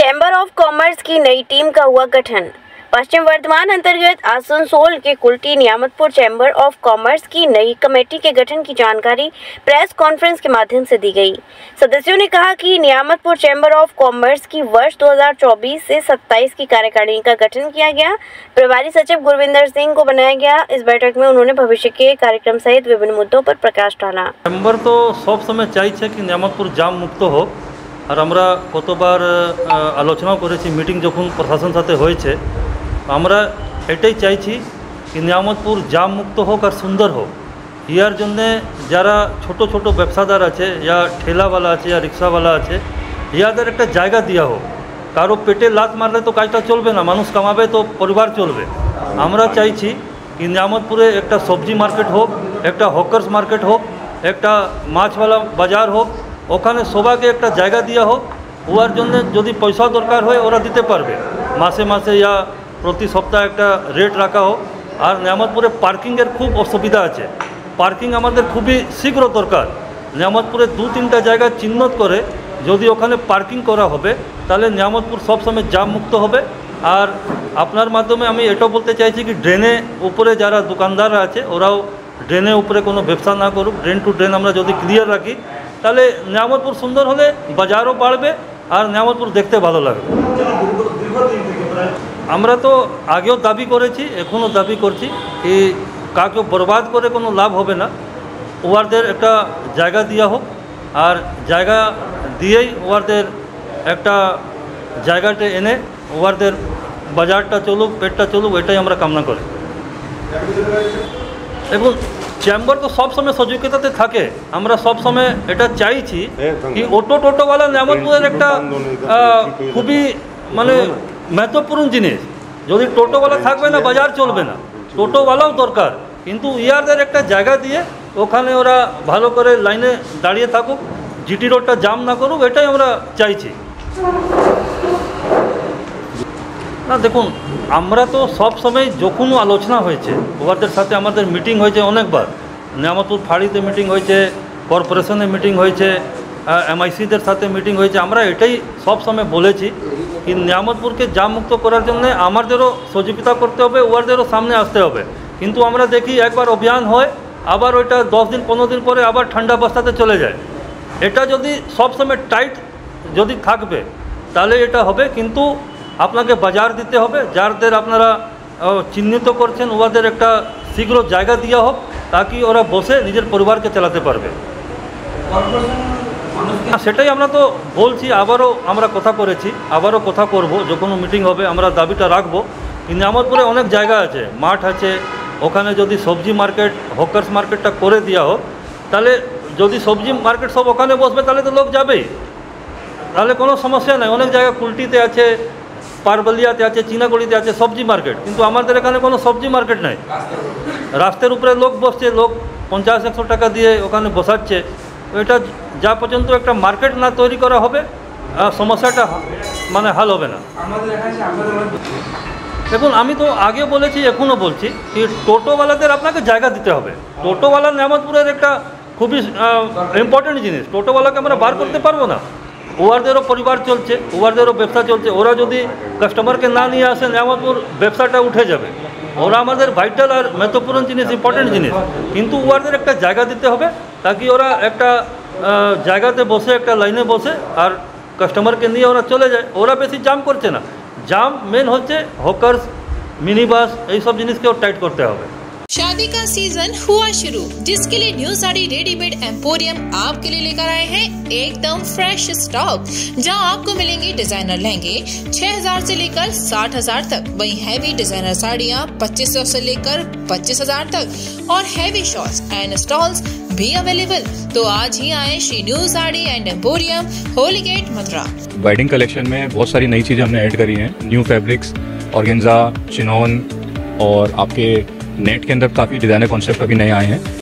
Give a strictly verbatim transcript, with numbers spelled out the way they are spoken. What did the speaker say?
Chamber of commerce की नई team का हुआ गठन। पश्चिम वर्धमान अंतर्गत आसनसोल के Kulti Niyamatpur chamber of commerce की नई कमेटी के गठन की जानकारी प्रेस कॉन्फ्रेंस के माध्यम से दी गई। सदस्यों ने कहा कि नियामतपुर चैम्बर ऑफ कॉमर्स की वर्ष दो हज़ार चौबीस से सत्ताईस की कार्यकारिणी का गठन किया गया। प्रभारी सचिव गुरविंदर सिंह को बनाया गया। इस बैठक में उन्होंने भविष्य के कार्यक्रम सहित विभिन्न मुद्दों पर प्रकाश डाला। चैम्बर तो सब समय चाहिए कि नियामतपुर जाम मुक्त हो और আমরা কতবার আলোচনা করেছি মিটিং যখন প্রশাসন সাথে হয়েছে আমরা এটাই চাইছি कि নিয়ামতপুর জাম মুক্ত হোক আর সুন্দর হোক। ইয়ার জন্য যারা ছোট ছোট ব্যবসাদার আছে या ঠেলাওয়ালা আছে या রিক্সাওয়ালা আছে ইয়াদের একটা জায়গা দেওয়া হোক। কারো পেটে লাত মারলে তো কাজটা চলবে না, মানুষ কামাবে তো পরিবার চলবে। আমরা চাইছি कि নিয়ামতপুরে একটা সবজি মার্কেট হোক, একটা হকার্স মার্কেট হোক, একটা মাছওয়ালা বাজার হোক, ওখানে সবাইকে একটা জায়গা দেওয়া হোক। ওর জন্য যদি পয়সা দরকার হয় ওরা দিতে পারবে, মাসে মাসে ইয়া প্রতি সপ্তাহে একটা রেট রাখা হোক। আর নিয়ামতপুরে পার্কিংয়ের খুব অসুবিধা আছে, পার্কিং আমাদের খুবই শীঘ্র দরকার। নিয়ামতপুরে দু তিনটা জায়গা চিহ্নিত করে যদি ওখানে পার্কিং করা হবে তাহলে নিয়ামতপুর সবসময় জাম মুক্ত হবে। আর আপনার মাধ্যমে আমি এটাও বলতে চাইছি কি ড্রেনে উপরে যারা দোকানদাররা আছে ওরাও ড্রেনের উপরে কোনো ব্যবসা না করুক। ড্রেন টু ড্রেন আমরা যদি ক্লিয়ার রাখি তাহলে নিয়ামতপুর সুন্দর হলে বাজারও বাড়বে আর নিয়ামতপুর দেখতে ভালো লাগবে। আমরা তো আগেও দাবি করেছি, এখনও দাবি করছি কি কাকে বরবাদ করে কোনো লাভ হবে না। ওয়ারদের একটা জায়গা দেওয়া হোক আর জায়গা দিয়েই ওয়ারদের একটা জায়গাটা এনে ওয়ারদের বাজারটা চলুক, পেটটা চলুক, এটাই আমরা কামনা করি। এবং চেম্বার তো সব সময় সহযোগিতাতে থাকে। আমরা সব সময় এটা চাইছি কি অটো টোটোওয়ালা নিয়ামতপুরের একটা খুবই মানে महत्वपूर्ण জিনিস। যদি টোটোওয়ালা থাকবে না বাজার চলবে না, টোটোওয়ালাও দরকার। কিন্তু ইয়ারদের একটা জায়গা দিয়ে ওখানে ওরা ভালো করে লাইনে দাঁড়িয়ে থাকুক, জিটি রোডটা জাম না করুক, এটাই আমরা চাইছি। না দেখুন, আমরা তো সব সময় যখন আলোচনা হয়েছে ওদের সাথে আমাদের মিটিং হয়েছে অনেকবার। নিয়ামতপুর ফাঁড়িতে মিটিং হয়েছে, কর্পোরেশনে মিটিং হয়েছে, এমআইসিদের সাথে মিটিং হয়েছে। আমরা এটাই সব সময় বলেছি कि নিয়ামতপুরকে জাম মুক্ত করার জন্য আমাদেরও সহযোগিতা করতে হবে, ওয়ারদেরও সামনে আসতে হবে। কিন্তু আমরা দেখি একবার অভিযান হয় আবার ওইটা দশ দিন পনেরো দিন পরে আবার ঠান্ডা অবস্থাতে চলে যায়। এটা যদি সবসময় টাইট যদি থাকবে তাহলে এটা হবে। কিন্তু আপনাকে বাজার দিতে হবে, যাদের আপনারা চিহ্নিত করছেন ওদের একটা শীঘ্র জায়গা দেওয়া হোক তাকি ওরা বসে নিজের পরিবারকে চালাতে পারবে। সেটাই আমরা তো বলছি, আবারও আমরা কথা করেছি, আবারও কথা করব। যখন মিটিং হবে আমরা দাবিটা রাখবো। নিয়ামতপুরে অনেক জায়গা আছে, মাঠ আছে, ওখানে যদি সবজি মার্কেট হকার্স মার্কেটটা করে দেওয়া হোক তাহলে যদি সবজি মার্কেট সব ওখানে বসবে তাহলে তো লোক যাবেই, তাহলে কোনো সমস্যা নেই। অনেক জায়গা কুলটিতে আছে, পারবলিয়াতে আছে, চীনাগড়িতে আছে সবজি মার্কেট, কিন্তু আমাদের এখানে কোনো সবজি মার্কেট নাই। রাস্তার উপরে লোক বসছে, লোক পঞ্চাশ একশো টাকা দিয়ে ওখানে বসাচ্ছে। এটা যা পর্যন্ত একটা মার্কেট না তৈরি করা হবে সমস্যাটা মানে হাল হবে না। দেখুন, আমি তো আগে বলেছি এখনও বলছি কি টোটোওয়ালাদের আপনাকে জায়গা দিতে হবে। টোটোওয়ালা নিয়ামতপুরের একটা খুবই ইম্পর্টেন্ট জিনিস। টোটোওয়ালাকে আমরা বার করতে পারবো না, ওয়ারদেরও পরিবার চলছে, ওয়ারদেরও ব্যবসা চলছে। ওরা যদি কাস্টমারকে না নিয়ে আসে নিয়ামতপুর ব্যবসাটা উঠে যাবে। ওরা আমাদের ভাইটাল আর महत्वपूर्ण জিনিস, ইম্পর্টেন্ট জিনিস। কিন্তু ওয়ারদের একটা জায়গা দিতে হবে তাকি ওরা একটা জায়গাতে বসে একটা লাইনে বসে আর কাস্টমারকে নিয়ে ওরা চলে যায়। ওরা বেশি জাম করছে না, জাম মেন হচ্ছে হকার্স, মিনি বাস, এইসব জিনিসকেও টাইট করতে হবে। शादी का सीजन हुआ शुरू, जिसके लिए न्यू साड़ी रेडीमेड एम्पोरियम आपके लिए लेकर आए हैं एकदम फ्रेश स्टॉक, जहां आपको मिलेंगे डिजाइनर लहंगे छह हज़ार से लेकर साठ हज़ार तक, वहीं हैवी डिजाइनर साड़ियां पच्चीस सौ से लेकर पच्चीस हज़ार तक और हैवी शॉर्ट्स एंड स्टॉल्स भी अवेलेबल। तो आज ही आए Shri new sari and emporium, Holi gate, Mathura. Wedding collection में बहुत सारी नई चीजें हमने ऐड करी हैं। न्यू फैब्रिक्स, ऑर्गेन्जा, चिनोन और आपके नेट के अंदर काफ़ी डिज़ाइनर कॉन्सेप्ट अभी नए आए हैं।